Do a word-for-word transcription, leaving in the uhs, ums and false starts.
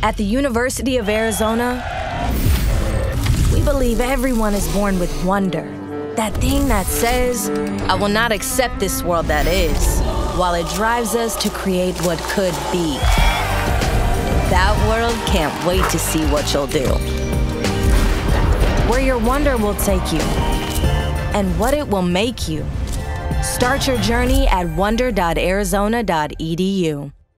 At the University of Arizona, we believe everyone is born with wonder. That thing that says, I will not accept this world that is, while it drives us to create what could be. That world can't wait to see what you'll do. Where your wonder will take you, and what it will make you. Start your journey at wonder dot arizona dot e d u.